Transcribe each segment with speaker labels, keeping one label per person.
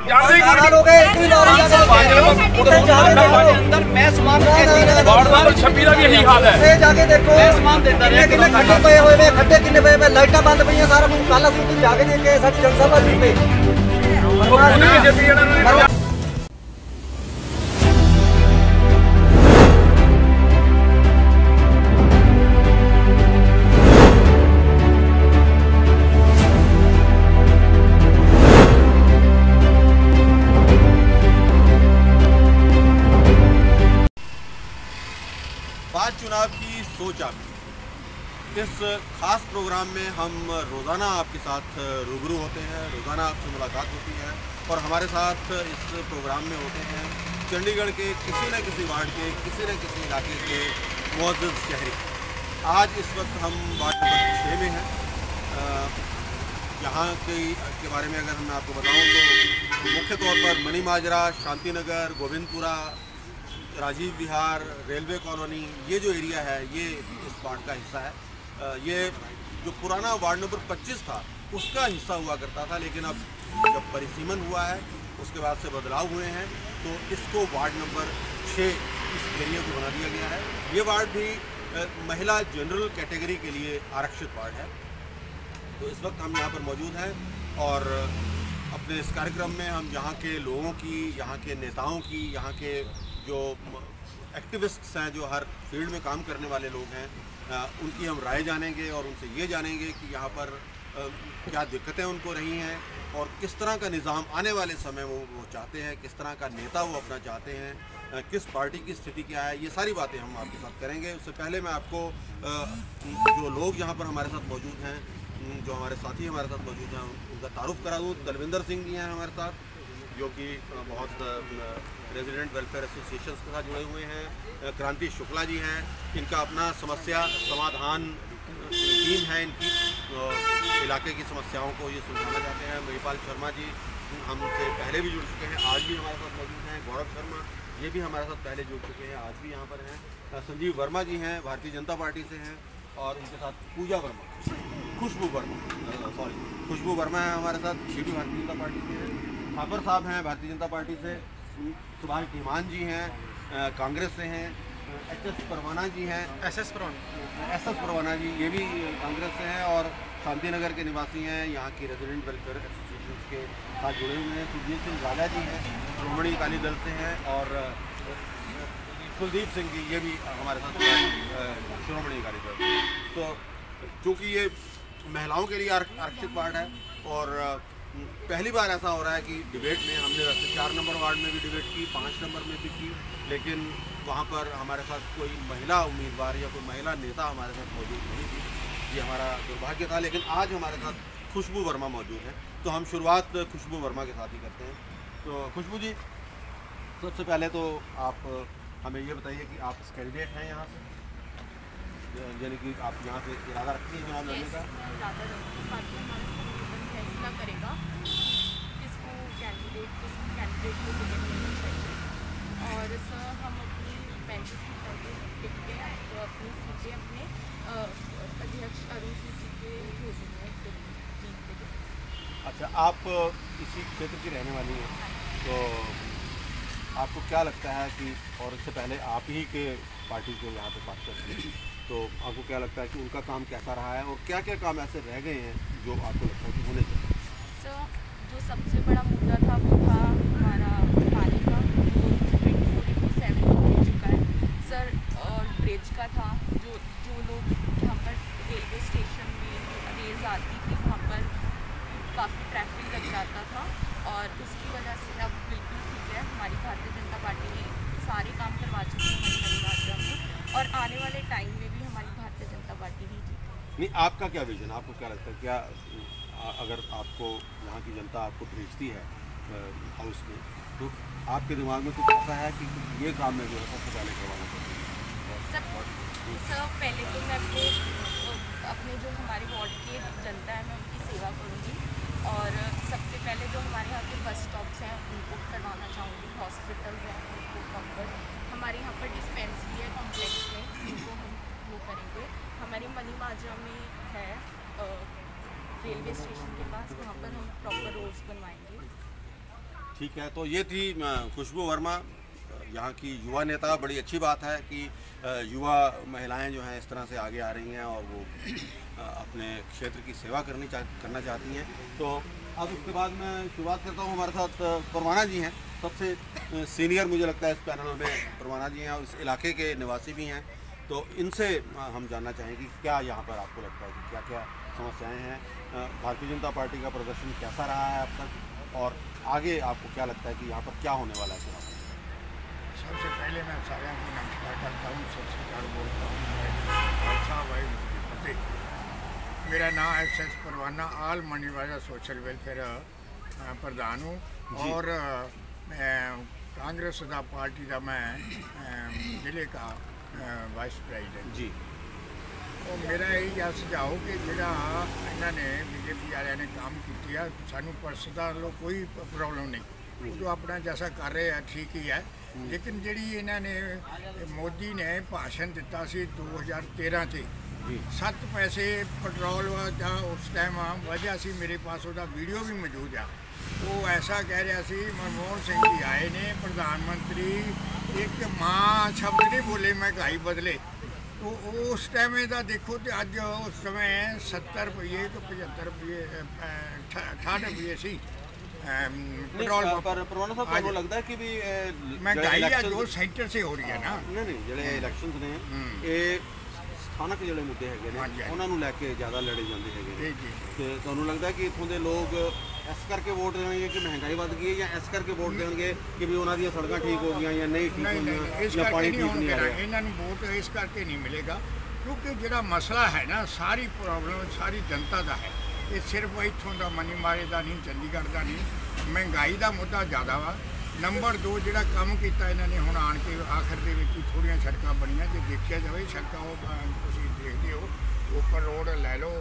Speaker 1: अंदर मैं सामान छब्बीस का भी यही हाल है। जाके देखो सामान देता रहे खड्डे पे हुए खड्डे किन्ने पे लाइटा बंद पई सारा कुछ काला सूट जाके देखे साडी जनसभा पे
Speaker 2: बात चुनाव की सोच आपकी। इस खास प्रोग्राम में हम रोज़ाना आपके साथ रूबरू होते हैं, रोज़ाना आपसे मुलाकात होती है और हमारे साथ इस प्रोग्राम में होते हैं चंडीगढ़ के किसी न किसी वार्ड के किसी न किसी इलाके के मुअज़्ज़ज़ शहरी। आज इस वक्त हम वार्ड नंबर 6 में हैं। यहाँ के बारे में अगर मैं आपको बताऊँ तो मुख्य तौर पर मनी माजरा, शांति नगर, गोविंदपुरा, राजीव विहार, रेलवे कॉलोनी, ये जो एरिया है ये इस वार्ड का हिस्सा है। ये जो पुराना वार्ड नंबर 25 था उसका हिस्सा हुआ करता था, लेकिन अब जब परिसीमन हुआ है उसके बाद से बदलाव हुए हैं तो इसको वार्ड नंबर 6 इस एरिया को बना दिया गया है। ये वार्ड भी महिला जनरल कैटेगरी के लिए आरक्षित वार्ड है। तो इस वक्त हम यहाँ पर मौजूद हैं और अपने इस कार्यक्रम में हम यहाँ के लोगों की, यहाँ के नेताओं की, यहाँ के जो एक्टिविस्ट्स हैं, जो हर फील्ड में काम करने वाले लोग हैं, उनकी हम राय जानेंगे और उनसे ये जानेंगे कि यहाँ पर क्या दिक्कतें उनको रही हैं और किस तरह का निज़ाम आने वाले समय वो चाहते हैं, किस तरह का नेता वो अपना चाहते हैं, किस पार्टी की स्थिति क्या है, ये सारी बातें हम आपके साथ करेंगे। उससे पहले मैं आपको जो लोग यहाँ पर हमारे साथ मौजूद हैं, जो हमारे साथी हमारे साथ मौजूद हैं, उनका तारुफ करा दूँ। दलविंदर सिंह जी हैं हमारे साथ, जो कि बहुत रेजिडेंट वेलफेयर एसोसिएशंस के साथ जुड़े हुए हैं। क्रांति शुक्ला जी हैं, इनका अपना समस्या समाधान टीम है इनकी, इलाके की समस्याओं को ये सुलझाना चाहते हैं। महिपाल शर्मा जी हमसे पहले भी जुड़ चुके हैं, आज भी हमारे साथ मौजूद हैं। गौरव शर्मा ये भी हमारे साथ पहले जुड़ चुके हैं, आज भी यहाँ पर हैं। संजीव वर्मा जी हैं, भारतीय जनता पार्टी से हैं, और उनके साथ खुशबू वर्मा है हमारे साथ, ये भी भारतीय जनता पार्टी से हैं। थापर साहब हैं भारतीय जनता पार्टी से, सुभाष धीमान जी हैं कांग्रेस से हैं, एस परवाना जी हैं, एस एस परवाना जी ये भी कांग्रेस से हैं और शांति नगर के निवासी हैं, यहाँ की रेजिडेंट वेलफेयर एसोसिएशन के साथ जुड़े हुए हैं। सुरजीत सिंह राजा जी हैं, श्रोमणी अकाली दल से हैं, और कुलदीप सिंह जी ये भी हमारे साथ श्रोमणी अकाली दल। तो चूँकि ये महिलाओं के लिए आरक्षित वार्ड है और पहली बार ऐसा हो रहा है कि डिबेट में हमने वैसे 4 नंबर वार्ड में भी डिबेट की, 5 नंबर में भी की, लेकिन वहाँ पर हमारे साथ कोई महिला उम्मीदवार या कोई महिला नेता हमारे साथ मौजूद नहीं थी। ये हमारा दुर्भाग्य था, लेकिन आज हमारे साथ खुशबू वर्मा मौजूद है। तो हम शुरुआत खुशबू वर्मा के साथ ही करते हैं। तो खुशबू जी, सबसे पहले तो आप हमें ये बताइए कि आप कैंडिडेट हैं यहाँ से, यानी कि आप यहाँ से इरादा रखती हैं चुनाव लड़ने का?
Speaker 3: फैसला करेगा किसको कैंडिडेट को टिकट मिलना चाहिए। और सर हम अपनी बेंचेस की टिक के तो अपनी सीटें अपने अध्यक्ष अरुण सिंह जी के भेजेंगे टीम के।
Speaker 2: अच्छा, आप इसी क्षेत्र की रहने वाली हैं, तो आपको क्या लगता है कि, और इससे पहले आप ही के पार्टी को यहाँ पे बात करते हैं, तो आपको क्या लगता है कि उनका काम कैसा रहा है और क्या क्या काम ऐसे रह गए हैं जो आपको लगता है कि होने चाहिए?
Speaker 3: सर, जो सबसे बड़ा मुद्दा था वो था हमारा पानी का, वो 24/7 हो चुका है सर। और ब्रिज का था, जो लोग यहाँ पर रेलवे स्टेशन में रेल्स आती थी वहाँ पर काफ़ी ट्रैफिक लग जाता था, और उसकी वजह से अब बिल्कुल ठीक है। हमारी भारतीय जनता पार्टी ने सारे काम करवा चुके हैं हमारी नगरपालिका में, और आने वाले टाइम में भी हमारी भारतीय जनता पार्टी ही जीतेगी।
Speaker 2: नहीं, आपका क्या विजन, आपको क्या लगता है, क्या अगर आपको यहाँ की जनता आपको भेजती है हाउस में, तो आपके दिमाग में कुछ ऐसा है कि ये काम मैं जो है सबसे पहले करवाना चाहती हूँ?
Speaker 3: सर, पहले तो मैं अपने जो हमारे वार्ड की जनता है मैं उनकी सेवा करूँगी, और सबसे पहले जो हमारे यहाँ के बस स्टॉप्स हैं उनको करवाना चाहूँगी, हॉस्पिटल हैं उनको कवर, हमारे यहाँ पर डिस्पेंसरी है कॉम्प्लेक्स में उनको हम वो करेंगे। हमारी मनी माजरा में है रेलवे स्टेशन के पास, वहाँ पर हम प्रॉपर रोड्स बनवाएंगे।
Speaker 2: ठीक है, तो ये थी खुशबू वर्मा, यहाँ की युवा नेता। बड़ी अच्छी बात है कि युवा महिलाएं जो हैं इस तरह से आगे आ रही हैं और वो अपने क्षेत्र की सेवा करना चाहती हैं। तो अब उसके बाद मैं शुरुआत करता हूँ। हमारे साथ परवाना जी हैं, सबसे सीनियर मुझे लगता है इस पैनल में परवाना जी हैं और इस इलाके के निवासी भी हैं। तो इनसे हम जानना चाहेंगे कि क्या यहाँ पर आपको लगता है कि क्या क्या समस्याएँ हैं, भारतीय जनता पार्टी का प्रदर्शन कैसा रहा है अब तक, और आगे आपको क्या लगता है कि यहाँ पर क्या होने वाला है चुनाव?
Speaker 4: सबसे पहले मैं सारे को नमस्कार करता हूँ, सत श्रीकाल बोलता हूँ। साहब भाई फतेह, मेरा नाम SS परवाना, आल मनीवाजा सोशल वेलफेयर प्रधान हूँ और कांग्रेस दा पार्टी का मैं जिले का वाइस प्रेजिडेंट
Speaker 2: जी।
Speaker 4: और मेरा यही सुझाव कि जोड़ा इन्होंने BJP वाले ने काम किया, सानू पर्सनल लो कोई प्रॉब्लम नहीं, वो तो अपना जैसा कर रहे हैं ठीक ही है। लेकिन जी इन्होंने मोदी ने भाषण दिता सी 2013 से 7 पैसे पेट्रोल का उस टाइम वजह सी, मेरे पास वह वीडियो भी मौजूद है। वो ऐसा कह रहा सी, मनमोहन सिंह जी आए ने प्रधानमंत्री एक माँ शब्द नहीं बोले महंगाई बदले, तो उस टाइम का देखो तो अज उस समय 70 रुपये तो 75 रुपये 68 रुपये सी पेट्रोल
Speaker 2: पर परवाना साहब आपको लगता है कि भी
Speaker 4: महंगाई है जो सेंटर से हो रही है ना?
Speaker 2: नहीं ਜਿਹੜੇ ਇਲੈਕਸ਼ਨਸ ਨੇ ਇਹ ਸਥਾਨਕ ਜਿਹੜੇ ਮੁੱਦੇ ਹੈਗੇ ਨੇ ਉਹਨਾਂ ਨੂੰ ਲੈ ਕੇ ਜ਼ਿਆਦਾ ਲੜੇ ਜਾਂਦੇ ਹੈਗੇ ਨੇ, ਤੇ ਤੁਹਾਨੂੰ ਲੱਗਦਾ ਕਿ ਇੱਥੋਂ ਦੇ ਲੋਕ ਇਸ ਕਰਕੇ ਵੋਟ ਦੇਣਗੇ ਕਿ ਮਹਿੰਗਾਈ ਵੱਧ ਗਈ ਹੈ, ਜਾਂ ਇਸ ਕਰਕੇ ਵੋਟ ਦੇਣਗੇ ਕਿ ਵੀ ਉਹਨਾਂ ਦੀਆਂ ਸੜਕਾਂ ਠੀਕ ਹੋ ਗਈਆਂ ਜਾਂ ਨਹੀਂ ਠੀਕ ਹੋਈਆਂ ਜਾਂ ਪਾਣੀ ਠੀਕ ਨਹੀਂ ਆ ਰਿਹਾ?
Speaker 4: ਇਹਨਾਂ ਨੂੰ ਵੋਟ ਇਸ ਕਰਕੇ ਨਹੀਂ ਮਿਲੇਗਾ ਕਿਉਂਕਿ ਜਿਹੜਾ ਮਸਲਾ ਹੈ ਨਾ, ਸਾਰੀ ਪ੍ਰੋਬਲਮ ਸਾਰੀ ਜਨਤਾ ਦਾ ਹੈ। ਇਹ ਸਿਰਫ ਇੱਥੋਂ ਦਾ ਮਨੀ ਮਾਰੇ ਦਾ ਨਹੀਂ, ਚੰਡੀਗੜ੍ਹ ਦਾ ਨਹੀਂ। ਮਹਿੰਗਾਈ ਦਾ ਮੁੱਦਾ ਜ਼ਿਆਦਾ ਵਾ। ਨੰਬਰ 2 ਜਿਹੜਾ ਕੰਮ ਕੀਤਾ ਇਹਨਾਂ ਨੇ ਹੁਣ ਆਣ ਕੇ ਆਖਰ ਦੇ ਵਿੱਚ ਥੋੜ੍ਹੀਆਂ ਸੜਕਾਂ ਬਣੀਆਂ, ਜੇ ਦੇਖਿਆ ਜਾਵੇ ਸੜਕਾਂ ਉਹ ਤੁਸੀਂ ਦੇਖਦੇ ਹੋ ਉੱਪਰ ਰੋਡ ਲੈ ਲਓ,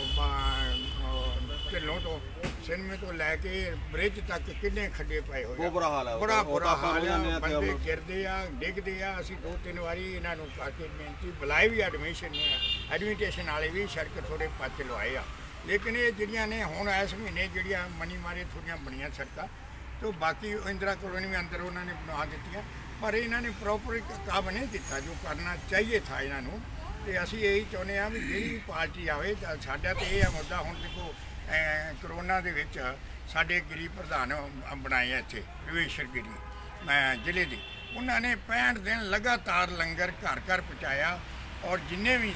Speaker 4: ਢਿੱਲੋਂ ਤੋਂ ਸਿਨੇਮੇ ਤੋਂ ਲੈ ਕੇ ਬ੍ਰਿਜ ਤੱਕ ਕਿੰਨੇ ਖੱਡੇ ਪਏ ਹੋਏ,
Speaker 2: ਬਹੁਤ ਬੁਰਾ ਹਾਲ ਹੈ,
Speaker 4: ਬੜਾ ਬੁਰਾ ਹਾਲ ਆ। ਬੰਦੇ ਗਿਰਦੇ ਆ, ਡਿੱਗਦੇ ਆ। ਅਸੀਂ 2-3 ਵਾਰੀ ਇਹਨਾਂ ਨੂੰ ਪਾ ਕੇ ਬੇਨਤੀ ਬੁਲਾਏ ਵੀ, ਐਡਮਿਨਿਸਟ੍ਰੇਸ਼ਨ ਵਾਲੇ ਵੀ ਸੜਕ ਥੋੜ੍ਹੇ ਪੱਚ ਲਵਾਏ ਆ। ਲੇਕਿਨ ਇਹ ਜਿਹੜੀਆਂ ਨੇ ਹੁਣ ਇਸ ਮਹੀਨੇ ਜਿਹੜੀਆਂ ਮਨੀ ਮਾਰੇ ਥੋੜ੍ਹੀਆਂ ਬਣੀਆਂ ਸੜਕਾਂ, तो बाकी इंदिरा कॉलोनी में अंदर उन्होंने बना दी, पर इन्होंने प्रॉपर काम नहीं किया जो करना चाहिए था इन्हों। तो असी यही चाहते हैं भी जी पार्टी आए, साडा तो यह मुद्दा हुण देखो करोना दे विच साडे गिरी प्रधान बनाए इत्थे रवेशर गिरी जिले के, उन्होंने 65 दिन लगातार लंगर घर घर पहुँचाया और जिन्ने भी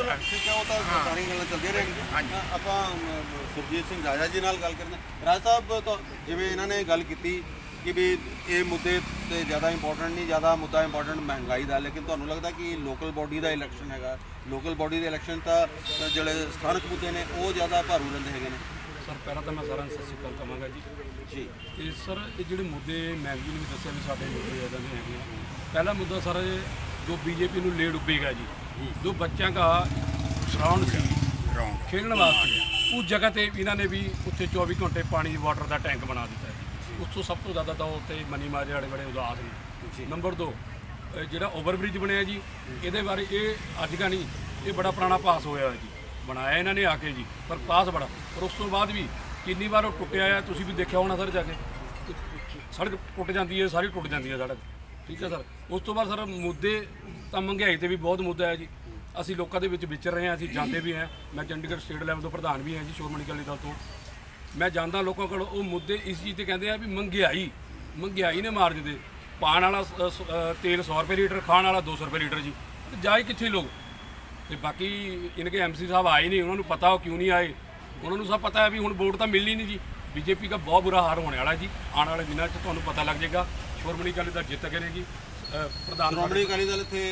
Speaker 2: ਆਪਾਂ ਸੁਰਜੀਤ ਸਿੰਘ ਰਾਜਾ ਜੀ ਨਾਲ ਗੱਲ ਕਰਦੇ। ਰਾਜ ਸਾਹਿਬ, ਤਾਂ ਜਿਵੇਂ ਇਹਨਾਂ ਨੇ ਗੱਲ ਕੀਤੀ ਕਿ ਵੀ ਇਹ ਮੁੱਦੇ ਤੇ ਜ਼ਿਆਦਾ ਇੰਪੋਰਟੈਂਟ ਨਹੀਂ, ਜ਼ਿਆਦਾ ਮੁੱਦਾ ਇੰਪੋਰਟੈਂਟ ਮਹਿੰਗਾਈ ਦਾ, ਲੇਕਿਨ ਤੁਹਾਨੂੰ ਲੱਗਦਾ ਕਿ ਲੋਕਲ ਬੋਡੀ ਦਾ ਇਲੈਕਸ਼ਨ ਹੈਗਾ, ਲੋਕਲ ਬੋਡੀ ਦੇ ਇਲੈਕਸ਼ਨ ਤਾਂ ਜਿਹੜੇ ਸਥਾਨਕ ਮੁੱਦੇ ਨੇ ਉਹ ਜ਼ਿਆਦਾ ਭਾਰੂ ਰਹਿੰਦੇ ਹੈਗੇ ਨੇ?
Speaker 5: ਸਰ ਪਹਿਲਾਂ ਤਾਂ ਮੈਂ ਸਾਰਿਆਂ ਨੂੰ ਸਤਿ ਸ਼੍ਰੀ ਅਕਾਲ ਕਹਾਂਗਾ ਜੀ। ਤੇ ਸਰ ਇਹ ਜਿਹੜੇ ਮੁੱਦੇ ਮੈਂ ਵੀ ਨਹੀਂ ਦੱਸਿਆ ਵੀ ਸਾਡੇ ਮੁੱਦੇ ਜ਼ਿਆਦਾ ਨਹੀਂ ਹੈਗੇ। ਪਹਿਲਾ ਮੁੱਦਾ ਸਰ ਜੋ BJP ਨੂੰ ले डूबेगा जी, जो बच्चों का ग्राउंड सी खेलने वास्ते उस जगह पर इन्होंने भी उत्थे 24 घंटे पानी वाटर का टैंक बना दिता है। उस तो सब तो ज़्यादा तो उत्ते मनी मारे वाले बड़े उदास ने। नंबर 2 जो ओवरब्रिज बनया जी, ये बारे ये अज का नहीं, ये बड़ा पुराना पास होया जी, बनाया इन्होंने आके जी, पर पास बड़ा, और उस तो बाद भी कितनी बार टुटिया है, तुसीं भी देखा होना सर जाके, सड़क टुट जाती है, सारी टुट जाती है सड़क, ठीक है सर। उस तो बाद सर मुद्दे तो महंगाई से भी बहुत मुद्दा है जी। असी लोगों के विचर रहे हैं, असी जाते भी हैं। मैं चंडीगढ़ स्टेट लैवल तो प्रधान भी हैं जी श्रोमणी अकाली दल तो। मैं जानता लोगों को वो मुद्दे इस चीज़ से कहते हैं भी महंगाई ने मार देते। पान वाला तेल 100 रुपये लीटर, खाने वाला 200 रुपये लीटर जी, तो जाए कितने लोग? तो बाकी इनके MC साहब आए नहीं, उन्होंने पता हो क्यों नहीं आए, उन्होंने सब पता है भी हुण वोट तो मिलनी नहीं जी। BJP का बहुत बुरा हाल होने वाला जी, आने वाले दिनों में तुहानूं पता लग जाएगा। श्रोमणी अकाली दल जित करेगी।
Speaker 2: श्रोमणी अकाली दल इत्थे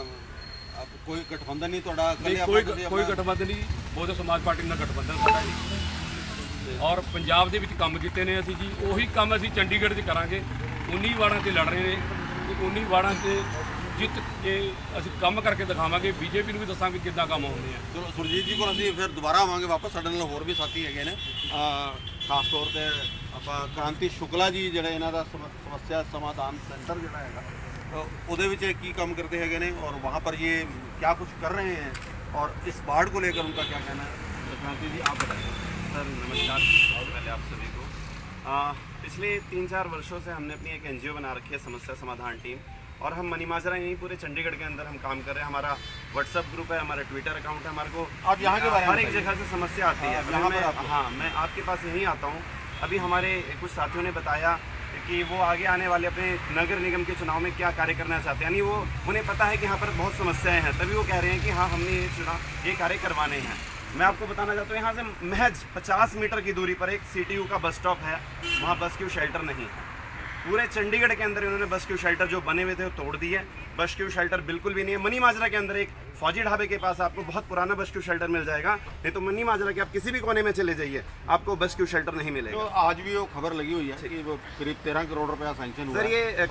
Speaker 2: कोई गठबंधन नहीं,
Speaker 5: कोई गठबंधन नहीं, बहुजन समाज पार्टी का गठबंधन साडा जी। और पंजाब दे विच काम कीते ने असीं जी, उही काम असीं चंडीगढ़ 'च करांगे। 19 वार्डां 'ते लड़ रहे ने, 19 वार्डां 'ते जित के असीं काम करके दिखावांगे। BJP ਨੂੰ ਵੀ ਦੱਸਾਂਗੇ ਕਿੱਦਾਂ ਕੰਮ ਹੁੰਦੇ ਆ।
Speaker 2: ਚਲੋ ਸੁਰਜੀਤ ਜੀ ਕੋਲ ਅਸੀਂ ਫਿਰ ਦੁਬਾਰਾ ਆਵਾਂਗੇ ਵਾਪਸ। ਸਾਡੇ ਨਾਲ ਹੋਰ ਵੀ ਸਾਥੀ ਹੈਗੇ ਨੇ, ਖਾਸ ਤੌਰ ਤੇ ਆਪਾਂ ਕ੍ਰਾਂਤੀ ਸ਼ੁਕਲਾ ਜੀ ਜਿਹੜੇ ਇਹਨਾਂ ਦਾ ਸਮੱਸਿਆ समाधान सेंटर ਜਿਹੜਾ ਹੈਗਾ ਉਹਦੇ ਵਿੱਚ ਕੀ ਕੰਮ करते हैगे ने और वहाँ पर ये क्या कुछ कर रहे हैं और इस बाढ़ को लेकर उनका क्या कहना है? क्रांति जी आप बताइए।
Speaker 6: सर नमस्कार, बहुत पहले आप सभी को पिछले 3-4 वर्षों से हमने अपनी एक NGO बना रखी है, समस्या समाधान टीम, और हम मनी माजरा यहीं पूरे चंडीगढ़ के अंदर हम काम कर रहे हैं। हमारा व्हाट्सएप ग्रुप है, हमारा ट्विटर अकाउंट है, हमारे को
Speaker 2: आप यहाँ के बारे में
Speaker 6: हर एक जगह से समस्या आती है। मैं आपके पास यहीं आता हूँ। अभी हमारे कुछ साथियों ने बताया कि वो आगे आने वाले अपने नगर निगम के चुनाव में क्या कार्य करना चाहते हैं, यानी वो उन्हें पता है कि यहाँ पर बहुत समस्याएं हैं, तभी वो कह रहे हैं कि हाँ हमने ये कार्य करवाने हैं। मैं आपको बताना चाहता हूँ, यहाँ से महज 50 मीटर की दूरी पर एक CTU का बस स्टॉप है, वहाँ बस क्यू शेल्टर नहीं है। पूरे चंडीगढ़ के अंदर इन्होंने बस क्यू शेल्टर जो बने हुए थे वो तोड़ दिए। बस क्यू शेल्टर बिल्कुल भी नहीं है। मनी माजरा के अंदर एक फौजी ढाबे के पास आपको बहुत पुराना बस क्यू शेल्टर मिल जाएगा, नहीं तो मनी माजरा के आप किसी भी कोने में चले जाइए आपको बस क्यू शेल्टर नहीं मिलेगा।
Speaker 2: तो आज भी वो खबर लगी हुई है कि वो करीब 13 करोड़ रुपया सैंक्शन हुआ।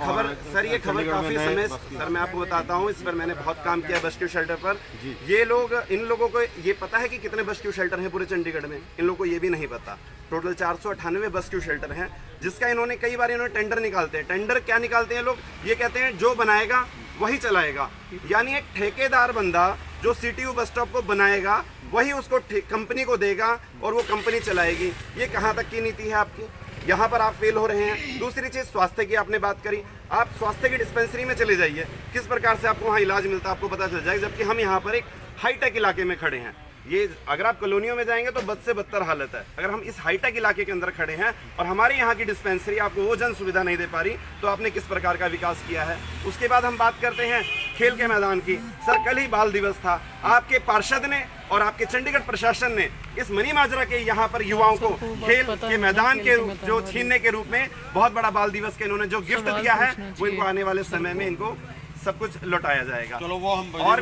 Speaker 6: ये खबर काफी समय, सर मैं आपको बताता हूँ, इस पर मैंने बहुत काम किया बस क्यू शेल्टर पर। ये लोग, इन लोगों को ये पता है कि कितने बस क्यू शेल्टर हैं पूरे चंडीगढ़ में, इन लोगों को ये भी नहीं पता। टोटल 498 बस क्यू शेल्टर हैं, जिसका इन्होंने कई बार टेंडर निकालते हैं। टेंडर क्या निकालते हैं लोग, ये कहते हैं जो बनाएगा वही चलाएगा, यानी एक ठेकेदार बंदा जो CTU बस स्टॉप को बनाएगा वही उसको कंपनी को देगा और वो कंपनी चलाएगी। ये कहाँ तक की नीति है आपकी? यहाँ पर आप फेल हो रहे हैं। दूसरी चीज़, स्वास्थ्य की आपने बात करी, आप स्वास्थ्य की डिस्पेंसरी में चले जाइए, किस प्रकार से आपको वहाँ इलाज मिलता है आपको पता चल जाएगा, जबकि हम यहाँ पर एक हाईटेक इलाके में खड़े हैं। ये अगर आप कॉलोनियों में जाएंगे तो बद से बदतर हालत है। अगर हम इस हाईटेक इलाके के अंदर खड़े हैं और हमारे यहाँ की डिस्पेंसरी आपको वो जन सुविधा नहीं दे पा रही, तो आपने किस प्रकार का विकास किया है? उसके बाद हम बात करते हैं खेल के मैदान की। सर कल ही बाल दिवस था, आपके पार्षद ने और आपके चंडीगढ़ प्रशासन ने इस मनी माजरा के यहाँ पर युवाओं को खेल के मैदान के जो छीनने के रूप में बहुत बड़ा बाल दिवस के इन्होंने जो गिफ्ट दिया है, वो इनको आने वाले समय में इनको सब कुछ लौटाया जाएगा।
Speaker 2: चलो वो हम
Speaker 6: और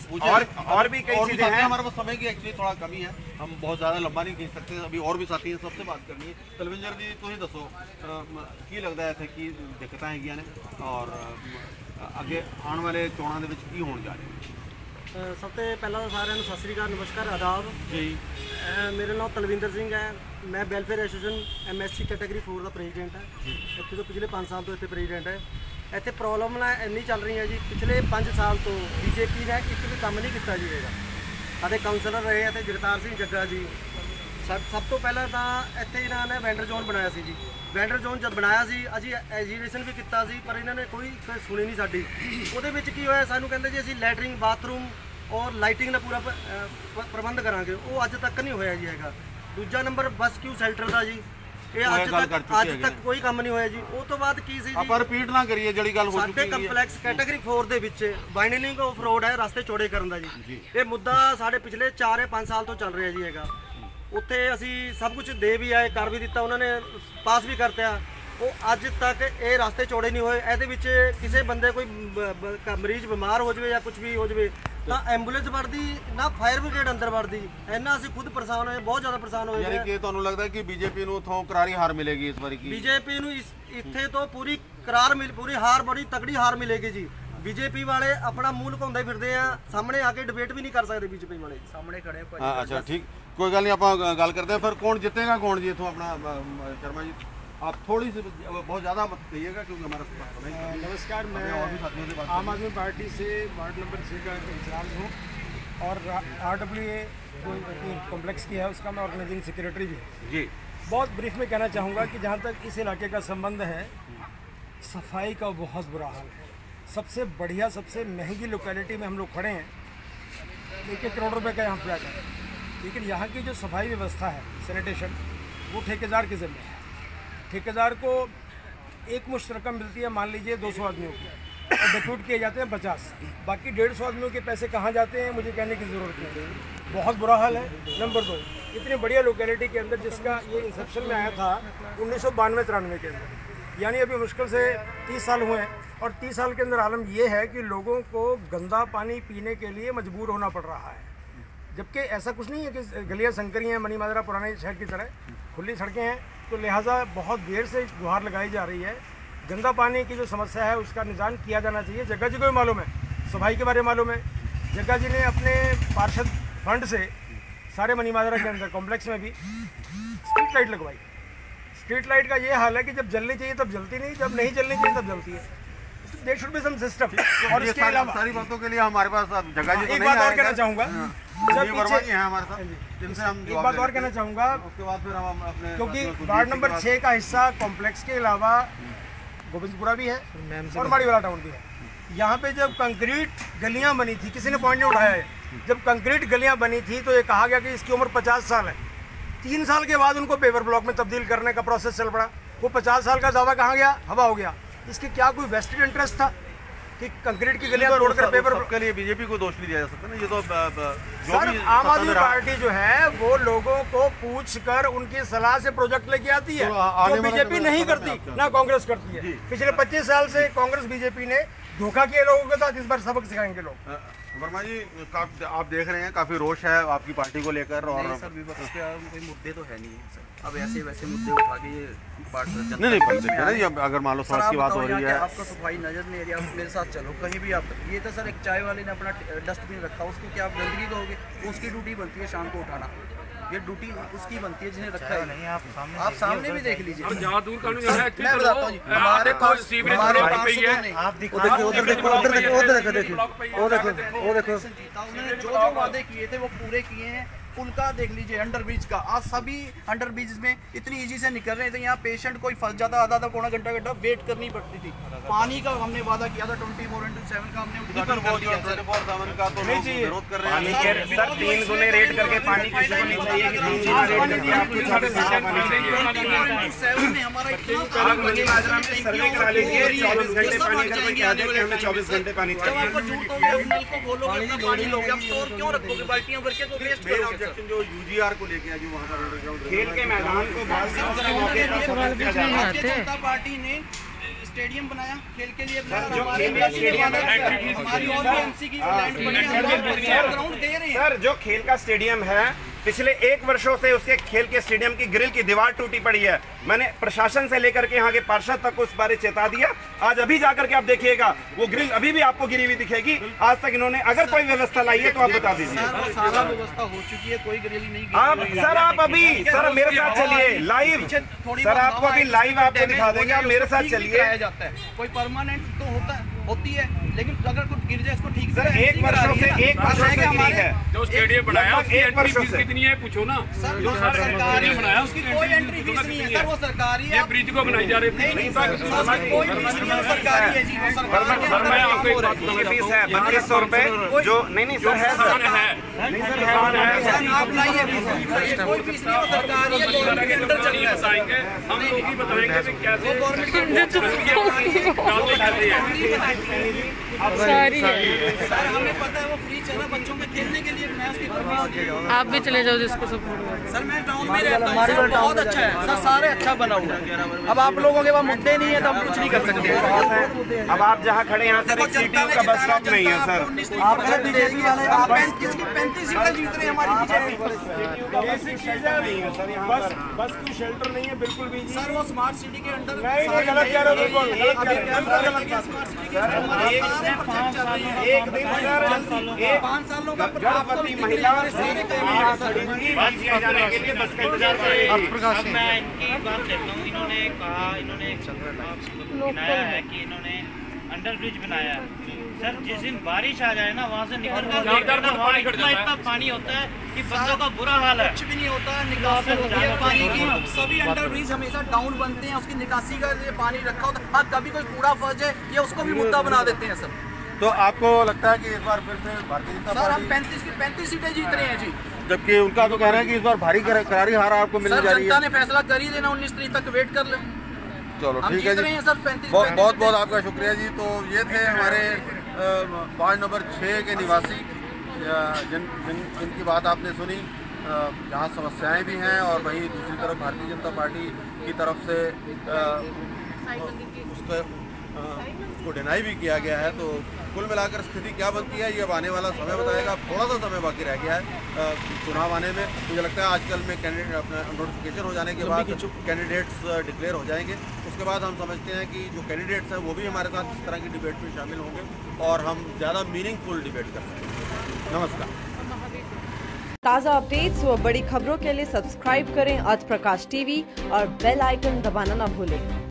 Speaker 6: भी कई चीजें हैं।
Speaker 2: हमारे पास समय की एक्चुअली थोड़ा कमी है, हम बहुत ज़्यादा लंबा नहीं खींच सकते, अभी और भी साथी हैं, सबसे बात करनी है। तलविंदर जी तुम दसो की लगता है कि दिक्कत हैगियां ने और अगे आने वाले चोणों के की होने जा रहे?
Speaker 1: सब तो पहला तो सारे सत श्री अकाल, नमस्कार, आदाब जी। मेरा नाम तलविंदर सिंह है, मैं वेलफेयर एसोसीएशन MSC कैटेगरी 4 का प्रेजिडेंट है। इतने तो पिछले 5 साल तो इतने प्रेजिडेंट है। ਇੱਥੇ ਪ੍ਰੋਬਲਮ ਨਾ ਇੰਨੀ ਚੱਲ ਰਹੀ ਹੈ ਜੀ, ਪਿਛਲੇ 5 ਸਾਲ ਤੋਂ BJP ਨੇ ਇੱਕ ਵੀ ਕੰਮ ਨਹੀਂ ਕੀਤਾ ਜੀ ਹੈਗਾ। ਸਾਡੇ ਕਾਉਂਸਲਰ ਰਹੇ ਇੱਥੇ ਜਗਤਾਰ ਸਿੰਘ ਜੱਗਾ ਜੀ। ਸਭ ਤੋਂ ਪਹਿਲਾਂ ਤਾਂ ਇੱਥੇ ਇਹਨਾਂ ਨੇ ਵੈਂਡਰ ਜ਼ੋਨ ਬਣਾਇਆ ਸੀ ਜੀ। ਵੈਂਡਰ ਜ਼ੋਨ ਜਦ ਬਣਾਇਆ ਸੀ ਅਸੀਂ ਐਜੀਟੇਸ਼ਨ ਵੀ ਕੀਤਾ ਸੀ, ਪਰ ਇਹਨਾਂ ਨੇ ਕੋਈ ਫਿਰ ਸੁਣੀ ਨਹੀਂ ਸਾਡੀ। ਉਹਦੇ ਵਿੱਚ ਕੀ ਹੋਇਆ, ਸਾਨੂੰ ਕਹਿੰਦੇ ਜੀ ਅਸੀਂ ਲੈਟਰਿੰਗ ਬਾਥਰੂਮ ਔਰ ਲਾਈਟਿੰਗ ਦਾ ਪੂਰਾ ਪ੍ਰਬੰਧ ਕਰਾਂਗੇ, ਉਹ ਅੱਜ ਤੱਕ ਨਹੀਂ ਹੋਇਆ ਜੀ ਹੈਗਾ। ਦੂਜਾ ਨੰਬਰ ਬਸ ਕਿਊ ਸ਼ੈਲਟਰ ਦਾ ਜੀ, ਅੱਜ ਤੱਕ ਕੋਈ ਕੰਮ ਨਹੀਂ ਹੋਇਆ ਜੀ। ਉਹ ਤੋਂ ਬਾਅਦ ਕੀ ਸੀ ਜੀ,
Speaker 2: ਆਪਾਂ ਰਿਪੀਟ ਨਾ ਕਰੀਏ ਜਿਹੜੀ ਗੱਲ ਹੋ ਚੁੱਕੀ ਹੈ।
Speaker 1: ਸਾਡੇ ਕੰਪਲੈਕਸ ਕੈਟਾਗਰੀ 4 ਦੇ ਵਿੱਚ ਵਾਈਡਨਿੰਗ ਆਫ ਰੋਡ ਹੈ, ਰਸਤੇ ਚੌੜੇ ਕਰਨ ਦਾ ਜੀ। ਇਹ ਮੁੱਦਾ ਸਾਡੇ ਪਿਛਲੇ 4 ਜਾਂ 5 ਸਾਲ ਤੋਂ ਚੱਲ ਰਿਹਾ ਜੀ ਹੈਗਾ। ਉੱਥੇ ਅਸੀਂ ਸਭ ਕੁਝ ਦੇ ਵੀ ਆਏ, ਕਰ ਵੀ ਦਿੱਤਾ, ਉਹਨਾਂ ਨੇ ਪਾਸ ਵੀ ਕਰਤਾ। ਉਹ ਅੱਜ ਤੱਕ ਇਹ ਰਸਤੇ ਚੌੜੇ ਨਹੀਂ ਹੋਏ। ਇਹਦੇ ਵਿੱਚ ਕਿਸੇ ਬੰਦੇ ਕੋਈ ਮਰੀਜ਼ ਬਿਮਾਰ ਹੋ ਜਾਵੇ ਜਾਂ ਕੁਝ ਵੀ ਹੋ ਜਾਵੇ ਤਾਂ ਐਂਬੂਲੈਂਸ ਵੜਦੀ ਨਾ, ਫਾਇਰ ਬ੍ਰਿਗੇਡ ਅੰਦਰ ਵੜਦੀ। ਇੰਨਾ ਅਸੀਂ ਖੁਦ ਪਰੇਸ਼ਾਨ ਹੋਏ, ਬਹੁਤ ਜ਼ਿਆਦਾ ਪਰੇਸ਼ਾਨ ਹੋਏ।
Speaker 2: ਯਾਨੀ ਕਿ ਤੁਹਾਨੂੰ ਲੱਗਦਾ ਕਿ BJP ਨੂੰ ਉਥੋਂ ਕਰਾਰੀ ਹਾਰ ਮਿਲੇਗੀ ਇਸ ਵਾਰੀ?
Speaker 1: BJP ਨੂੰ ਇੱਥੇ ਤੋਂ ਪੂਰੀ ਹਾਰ, ਬੜੀ ਤਕੜੀ ਹਾਰ ਮਿਲੇਗੀ ਜੀ। BJP ਵਾਲੇ ਆਪਣਾ ਮੂੰਹ ਲੁਕਾਉਂਦੇ ਫਿਰਦੇ ਆ, ਸਾਹਮਣੇ ਆ ਕੇ ਡਿਬੇਟ ਵੀ ਨਹੀਂ ਕਰ ਸਕਦੇ। BJP ਵਾਲੇ ਸਾਹਮਣੇ ਖੜੇ ਭਾਈ।
Speaker 2: ਅੱਛਾ ਠੀਕ, ਕੋਈ ਗੱਲ ਨਹੀਂ, ਆਪਾਂ ਗੱਲ ਕਰਦੇ ਹਾਂ। ਫਿਰ ਕੌਣ ਜਿੱਤੇਗਾ, ਕੌਣ ਜੀ इथों अपना? शर्मा जी आप थोड़ी सी बहुत ज़्यादा मत कहिएगा क्योंकि हमारा
Speaker 7: नमस्कार, मैं आम आदमी पार्टी से वार्ड नंबर 6 का इंचार्ज हूँ और RWA कॉम्प्लेक्स की है उसका मैं ऑर्गेनाइजिंग सेक्रेटरी भी हूँ जी। बहुत ब्रीफ में कहना चाहूँगा कि जहाँ तक इस इलाके का संबंध है, सफाई का बहुत बुरा हाल है। सबसे बढ़िया, सबसे महंगी लोकेलिटी में हम लोग खड़े हैं, 1-1 करोड़ रुपए का यहाँ फ्लैट है, लेकिन यहाँ की जो सफाई व्यवस्था है, सैनिटेशन, वो ठेकेदार के ज़िम्मे है। ठेकेदार को एक मुश्त रकम मिलती है, मान लीजिए 200 आदमियों की, और डिप्यूट किए जाते हैं 50, बाकी 150 आदमियों के पैसे कहाँ जाते हैं मुझे कहने की ज़रूरत नहीं। बहुत बुरा हाल है। नंबर 2, इतनी बढ़िया लोकेलिटी के अंदर जिसका ये इंसेप्शन में आया था 1992-93 के अंदर, यानी अभी मुश्किल से 30 साल हुए हैं, और 30 साल के अंदर आलम ये है कि लोगों को गंदा पानी पीने के लिए मजबूर होना पड़ रहा है। जबकि ऐसा कुछ नहीं है कि गलियाँ संकरी हैं, मनी माजरा पुराने शहर की तरह खुली सड़कें हैं, तो लिहाजा बहुत देर से गुहार लगाई जा रही है। गंदा पानी की जो समस्या है उसका निदान किया जाना चाहिए। जग्गा जी को भी मालूम है, सफाई के बारे में मालूम है। जग्गा जी ने अपने पार्षद फंड से सारे मनी माजरा के अंदर कॉम्प्लेक्स में भी स्ट्रीट लाइट लगवाई। स्ट्रीट लाइट का ये हाल है कि जब जलनी चाहिए तब जलती नहीं, जब नहीं जलनी चाहिए तब जलती है। There should be some system. और
Speaker 2: ये
Speaker 7: इसके अलावा
Speaker 2: सारी बातों के लिए हमारे पास अब जगह जी तो
Speaker 7: एक
Speaker 2: नहीं
Speaker 7: बात और
Speaker 2: आएगा।
Speaker 7: कहना चाहूंगा,
Speaker 2: संजीव वर्मा जी हैं हमारे साथ, जिनसे हम
Speaker 7: एक
Speaker 2: जवाब
Speaker 7: बात
Speaker 2: ले
Speaker 7: और
Speaker 2: लेंगे।
Speaker 7: कहना चाहूँगा,
Speaker 2: उसके बाद फिर हम अपने
Speaker 7: क्योंकि
Speaker 2: साथियों को
Speaker 7: वार्ड
Speaker 2: DSC
Speaker 7: नंबर
Speaker 2: के बाद-
Speaker 7: 6 का हिस्सा कॉम्प्लेक्स के अलावा गोविंदपुरा भी है और माड़ीवाला टाउन भी है। यहाँ पे जब कंक्रीट गलियाँ बनी थी, किसी ने पॉइंट नहीं उठाया है, जब कंक्रीट गलियाँ बनी थी तो ये कहा गया कि इसकी उम्र 50 साल है। 3 साल के बाद उनको पेवर ब्लॉक में तब्दील करने का प्रोसेस चल पड़ा। वो 50 साल का दावा कहाँ गया, हवा हो गया। इसके क्या कोई वेस्टेड इंटरेस्ट था कि कंक्रीट की गलियाँ तोड़कर पेपर?
Speaker 2: सबके लिए बीजेपी को दोष नहीं दिया जा सकता ना, ये तो जो
Speaker 7: सर
Speaker 2: भी
Speaker 7: आम आदमी
Speaker 2: सत्ता में रहा-
Speaker 7: पार्टी जो है वो लोगों को पूछ कर उनकी सलाह से प्रोजेक्ट लेके आती है,
Speaker 2: तो आने
Speaker 7: जो
Speaker 2: वाले
Speaker 7: बीजेपी
Speaker 2: समय
Speaker 7: नहीं
Speaker 2: में
Speaker 7: करती
Speaker 2: आपका-
Speaker 7: ना कांग्रेस करती है। पिछले 25 साल से कांग्रेस बीजेपी ने धोखा किया लोगों के साथ, इस बार सबक सिखाएंगे लोग।
Speaker 2: वर्मा जी आप देख रहे हैं काफी रोष है आपकी पार्टी को लेकर, और
Speaker 8: नहीं सर विपक्ष के कोई मुद्दे तो है नहीं है सर। अब ऐसे वैसे मुद्दे उठा के ये
Speaker 2: नहीं पर देखिए ना, ये अगर मान लो
Speaker 8: सर
Speaker 2: सड़क
Speaker 8: आप
Speaker 2: की बात हो
Speaker 8: बताओ
Speaker 2: रही
Speaker 8: यहाँ
Speaker 2: है,
Speaker 8: के आपका सफाई नजर नहीं आ रही, आप मेरे साथ चलो कहीं भी आप। ये तो सर एक चाय वाले ने अपना डस्टबिन रखा, उसको क्या आप गंदगी कहोगे? उसकी ड्यूटी बनती है शाम को उठाना, ये ड्यूटी उसकी बनती है जिन्हें रखा है। नहीं आप सामने भी देख लीजिए।
Speaker 5: जहाँ दूर कानून है
Speaker 8: मैं बताता हूँ जी, हमारे पास
Speaker 5: सीवरेज
Speaker 8: हमारे
Speaker 5: ब्लॉक
Speaker 8: पास
Speaker 5: पे ही है।
Speaker 8: नहीं।
Speaker 1: वो देखो उधर देखो उधर देखो उधर देखो देखिए वो देखो वो देखो
Speaker 8: जीता उन्होंने जो वादे किए थे वो पूरे किए हैं। पुल का देख लीजिए, अंडर ब्रिज का, आज सभी अंडर ब्रिज में इतनी इजी से निकल रहे थे। यहाँ पेशेंट कोई फंस जाता, आधा पौना घंटा वेट करनी पड़ती थी। पानी का हमने वादा किया था 24/7 का, हमने उद्घाटन कर दिया सर।
Speaker 2: 24/7 का तो लोग विरोध कर रहे
Speaker 6: पानी
Speaker 2: हैं।
Speaker 6: के सर 3 गुने रेट करके पानी किसी को नहीं चाहिए कि 3 गुना रेट करके आपको 24 घंटे पानी चाहिए।
Speaker 8: 24/7 में हमारा इतना
Speaker 6: आप मनी माजरा में सर्वे करा लीजिए, 24 घंटे पानी का कोई कह दे कि हमें 24 घंटे पानी
Speaker 8: जब
Speaker 6: चाहिए।
Speaker 8: आपको झूठ हो गया, नल को बोलोगे अपना पानी लोगे, आप स्टोर क्यों रखोगे? बाल्टियां भर के तो वेस्ट
Speaker 2: मेन
Speaker 8: करोगे सर।
Speaker 2: ऑब्जेक्शन जो यूजीआर को लेके है, जो वहाँ का अंडरग्राउंड
Speaker 6: खेल के मैदान को बाल से उसके मौके पर समझ किया जाए।
Speaker 8: भारतीय जनता पार्टी ने स्टेडियम बनाया, खेल के लिए बनाया,
Speaker 6: जो
Speaker 8: हमारे
Speaker 6: खेल का
Speaker 8: एमसी के
Speaker 6: स्टेडियम
Speaker 8: वादा
Speaker 6: है,
Speaker 8: से हमारी और भी एमसी की लैंड बनी है, हम लोग ग्राउंड दे रहे हैं।
Speaker 6: सर जो खेल का स्टेडियम है, पिछले 1 वर्षों से उसके खेल के स्टेडियम की ग्रिल की दीवार टूटी पड़ी है। मैंने प्रशासन से लेकर के यहाँ के पार्षद तक उस बारे चेता दिया। आज अभी जाकर के आप देखिएगा वो ग्रिल अभी भी आपको गिरी हुई दिखेगी। आज तक इन्होंने अगर कोई व्यवस्था लाई है तो आप बता दीजिए।
Speaker 8: सर सारा व्यवस्था हो चुकी है, कोई ग्रिल नहीं गिरी
Speaker 6: आप
Speaker 8: हुई है।
Speaker 6: सर आप अभी सर मेरे साथ चलिए लाइव, सर आपको अभी लाइव आपको दिखा देंगे, आप मेरे साथ चलिए।
Speaker 8: कराया जाता है, कोई परमानेंट तो होती है, लेकिन अगर कुछ गिर जाए इसको ठीक
Speaker 6: सर 1 वर्षों से 1 वर्षों से गिरी है।
Speaker 5: जो स्टेडियम बनाया उसकी
Speaker 6: 1
Speaker 5: एंट्री
Speaker 6: वर्षों
Speaker 5: फीस
Speaker 6: से
Speaker 5: कितनी है पूछो ना।
Speaker 8: सर
Speaker 5: जो
Speaker 8: सरकारी
Speaker 5: बनाया
Speaker 8: उसकी कोई एंट्री फीस नहीं है सर, वो सरकारी है।
Speaker 5: ये ब्रिज को बनाई जा रही थी।
Speaker 8: नहीं सर कोई फीस नहीं है, वो सरकारी है जी, वो सरकार के
Speaker 5: सर
Speaker 8: अंदर
Speaker 5: मैं
Speaker 8: काम
Speaker 5: आपको एक
Speaker 8: हो रहा
Speaker 5: बात
Speaker 8: है।
Speaker 6: ये फीस है 3200 रुपए। जो नहीं सर है सर, नहीं सर है
Speaker 8: सर आप लाइए फीस, कोई फीस नहीं है, वो सरकारी है, गवर्नमेंट के अंदर चल रहा है।
Speaker 5: बताएंगे हम लोग ही बताएंगे कि कैसे
Speaker 8: वो गवर्नमेंट के अंदर
Speaker 3: सारी है।
Speaker 8: सर हमें पता है वो फ्री चला बच्चों के खेलने के लिए बनाया, उसकी कोई फीस नहीं है।
Speaker 3: आप भी चले जाओ जिसको सपोर्ट।
Speaker 8: सर मैं टाउन में रहता हूँ सर, बहुत अच्छा है सर, सारे अच्छा बना हुआ है। अब आप लोगों के वहाँ मुद्दे नहीं है तो हम कुछ नहीं कर सकते।
Speaker 6: अब आप जहाँ खड़े यहाँ सर एक सीटीयू का बस स्टॉप नहीं है सर।
Speaker 8: आप बीजेपी वाले 35 सीटें जीत रहे हैं हमारी बीजेपी।
Speaker 7: बेसिक चीजें नहीं है सर यहाँ पर, बस की शेल्टर नहीं है बिल्कुल भी जी।
Speaker 8: सर वो स्मार्ट सिटी के अंडर
Speaker 7: नहीं गलत कह रहे हो, बिल्कुल गलत कह रहे हो।
Speaker 8: स्मार्ट सिटी के अंदर हमारे सारे प्रोजेक्ट चल रहे हैं।
Speaker 6: एक दिन सर एक
Speaker 8: 5 सालों का
Speaker 6: गर्भवती महिला यहाँ खड़ी थी बस किया जाने के लिए, बस का इंतजार कर रही थी।
Speaker 9: अब मैं इनकी बात लेता हूँ। इन्होंने कहा, इन्होंने बनाया है कि इन्होंने अंडर ब्रिज बनाया है। सर जिस दिन बारिश आ जाए ना वहाँ से निकल कर देखकर ना वहाँ इतना पानी होता है कि बंदों का बुरा हाल है।
Speaker 8: कुछ भी नहीं होता है, निकासी होती है पानी की। सभी अंडर ब्रिज हमेशा डाउन बनते हैं, उसकी निकासी का लिए पानी रखा होता है। हाँ कभी कोई कूड़ा फंस जाए ये उसको भी मुद्दा बना देते हैं सर।
Speaker 2: तो आपको लगता है कि इस बार फिर से भारतीय जनता
Speaker 8: सर हम
Speaker 2: पार्टी,
Speaker 8: 35 सीटें जीत रहे हैं जी।
Speaker 2: जबकि उनका तो कहना है कि इस बार भारी करारी हार आपको मिलने
Speaker 8: सर
Speaker 2: जा रही
Speaker 8: जनता
Speaker 2: है।
Speaker 8: ने फैसला कर ही देना, 19 तारीख तक वेट कर ले।
Speaker 2: चलो
Speaker 8: हम
Speaker 2: ठीक है
Speaker 8: जीत रहे
Speaker 2: जी,
Speaker 8: हैं सर 35
Speaker 2: बहुत बहुत आपका शुक्रिया जी। तो ये थे हमारे वार्ड नंबर 6 के निवासी, जिनकी बात आपने सुनी। जहाँ समस्याएं भी हैं और वहीं दूसरी तरफ भारतीय जनता पार्टी की तरफ से उसको डिनाई भी किया गया है। तो कुल मिलाकर स्थिति क्या बनती है ये अब आने वाला समय बताएगा। थोड़ा सा समय बाकी रह गया है चुनाव आने में। मुझे लगता है आजकल में कैंडिडेट अपना नोटिफिकेशन हो जाने के बाद कैंडिडेट्स डिक्लेयर हो जाएंगे। उसके बाद हम समझते हैं कि जो कैंडिडेट्स हैं वो भी हमारे साथ इस तरह की डिबेट में शामिल होंगे और हम ज़्यादा मीनिंगफुल डिबेट कर सकेंगे। नमस्कार।
Speaker 10: ताज़ा अपडेट्स व बड़ी खबरों के लिए सब्सक्राइब करें आज प्रकाश टीवी और बेल आइकन दबाना न भूलें।